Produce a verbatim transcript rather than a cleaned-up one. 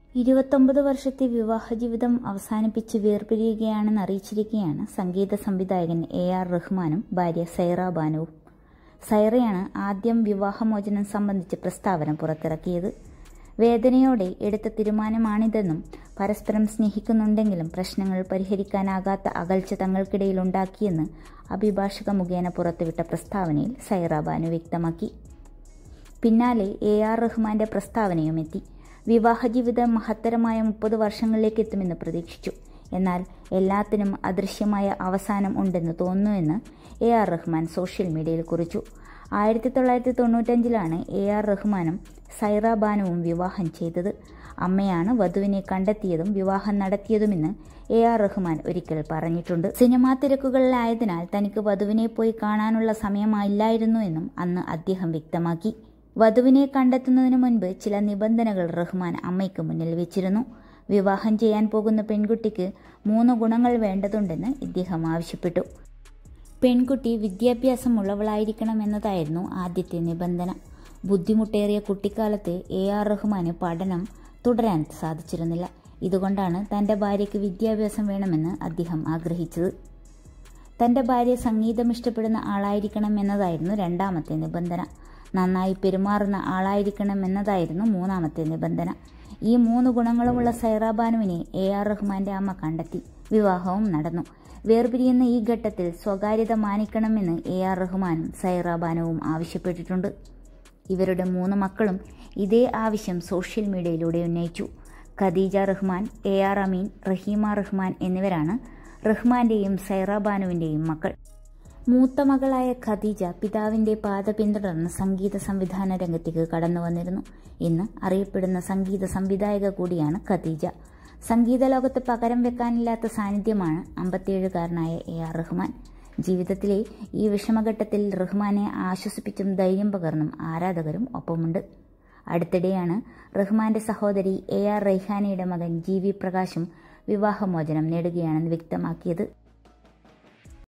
ഇരുപത്തൊമ്പത് വർഷത്തെ വിവാഹ ജീവിതം അവസാനിപ്പിച്ച് വേർപിരിയുകയാണെന്ന് അറിയിച്ചിരിക്കുകയാണ് സംഗീത സംവിധായകൻ എ ആർ റഹ്മാനും ഭാര്യ സൈറ ബാനുവും. സൈറയാണ് ആദ്യം വിവാഹമോചനം സംബന്ധിച്ച് പ്രസ്താവന പുറത്തിറക്കിയത്. വേദനയോടെ എടുത്ത തീരുമാനമാണിതെന്നും പരസ്പരം സ്നേഹിക്കുന്നുണ്ടെങ്കിലും പ്രശ്നങ്ങൾ പരിഹരിക്കാനാകാത്ത അകൽച്ച തങ്ങൾക്കിടയിൽ ഉണ്ടാക്കിയെന്ന് അഭിഭാഷക മുഖേന പുറത്തുവിട്ട പ്രസ്താവനയിൽ സൈറ ബാനു വ്യക്തമാക്കി. പിന്നാലെ എ ആർ റഹ്മാന്റെ പ്രസ്താവനയും എത്തി. വിവാഹജീവിതം മഹത്തരമായ മുപ്പത് വർഷങ്ങളിലേക്ക് എത്തുമെന്ന് പ്രതീക്ഷിച്ചു. എന്നാൽ എല്ലാത്തിനും അദൃശ്യമായ അവസാനം ഉണ്ടെന്ന് തോന്നുന്നുവെന്ന് എ ആർ റഹ്മാൻ സോഷ്യൽ മീഡിയയിൽ കുറിച്ചു. ആയിരത്തി തൊള്ളായിരത്തി തൊണ്ണൂറ്റഞ്ചിലാണ് എ ആർ റഹ്മാനും സൈറ ബാനുവും വിവാഹം ചെയ്തത്. അമ്മയാണ് വധുവിനെ കണ്ടെത്തിയതും വിവാഹം നടത്തിയതുമെന്ന് എ ആർ റഹ്മാൻ ഒരിക്കൽ പറഞ്ഞിട്ടുണ്ട്. സിനിമാ തിരക്കുകളിലായതിനാൽ തനിക്ക് വധുവിനെ പോയി കാണാനുള്ള സമയമായില്ലായിരുന്നു എന്നും അന്ന് അദ്ദേഹം വ്യക്തമാക്കി. വധുവിനെ കണ്ടെത്തുന്നതിന് മുൻപ് ചില നിബന്ധനകൾ റഹ്മാൻ അമ്മയ്ക്ക് മുന്നിൽ വെച്ചിരുന്നു. വിവാഹം ചെയ്യാൻ പോകുന്ന പെൺകുട്ടിക്ക് മൂന്ന് ഗുണങ്ങൾ വേണ്ടതുണ്ടെന്ന് ഇദ്ദേഹം ആവശ്യപ്പെട്ടു. പെൺകുട്ടി വിദ്യാഭ്യാസമുള്ളവളായിരിക്കണം എന്നതായിരുന്നു ആദ്യത്തെ നിബന്ധന. ബുദ്ധിമുട്ടേറിയ കുട്ടിക്കാലത്ത് എ ആർ റഹ്മാന് പഠനം തുടരാൻ സാധിച്ചിരുന്നില്ല. ഇതുകൊണ്ടാണ് തന്റെ ഭാര്യയ്ക്ക് വിദ്യാഭ്യാസം വേണമെന്ന് അദ്ദേഹം ആഗ്രഹിച്ചത്. തന്റെ ഭാര്യ സംഗീതം ഇഷ്ടപ്പെടുന്ന ആളായിരിക്കണം എന്നതായിരുന്നു രണ്ടാമത്തെ നിബന്ധന. നന്നായി പെരുമാറുന്ന ആളായിരിക്കണം എന്നതായിരുന്നു മൂന്നാമത്തെ നിബന്ധന. ഈ മൂന്ന് ഗുണങ്ങളുമുള്ള സൈറ ബാനുവിനെ എ ആർ റഹ്മാന്റെ അമ്മ കണ്ടെത്തി. വിവാഹവും നടന്നു. വേർപിരിയുന്ന ഈ ഘട്ടത്തിൽ സ്വകാര്യത മാനിക്കണമെന്ന് എ ആർ റഹ്മാനും സൈറ ബാനുവും ആവശ്യപ്പെട്ടിട്ടുണ്ട്. ഇവരുടെ മൂന്ന് മക്കളും ഇതേ ആവശ്യം സോഷ്യൽ മീഡിയയിലൂടെ ഉന്നയിച്ചു. ഖദീജ റഹ്മാൻ, എ ആർ അമീൻ, റഹീമ റഹ്മാൻ എന്നിവരാണ് റഹ്മാന്റെയും സൈറ ബാനുവിന്റെയും മക്കൾ. മൂത്ത മകളായ ഖദീജ പിതാവിന്റെ പാത പിന്തുടർന്ന് സംഗീത സംവിധാന രംഗത്തേക്ക് കടന്നു വന്നിരുന്നു. ഇന്ന് അറിയപ്പെടുന്ന സംഗീത സംവിധായക കൂടിയാണ് ഖദീജ. സംഗീത ലോകത്ത് പകരം വെക്കാനില്ലാത്ത സാന്നിധ്യമാണ് അമ്പത്തിയേഴുകാരനായ എ ആർ റഹ്മാൻ. ജീവിതത്തിലെ ഈ വിഷമഘട്ടത്തിൽ റഹ്മാനെ ആശ്വസിപ്പിച്ചും ധൈര്യം പകർന്നും ആരാധകരും ഒപ്പമുണ്ട്. അടുത്തിടെയാണ് റഹ്മാന്റെ സഹോദരി എ ആർ റൈഹാനയുടെ മകൻ ജി വി പ്രകാശും വിവാഹമോചനം നേടുകയാണെന്ന് വ്യക്തമാക്കിയത്.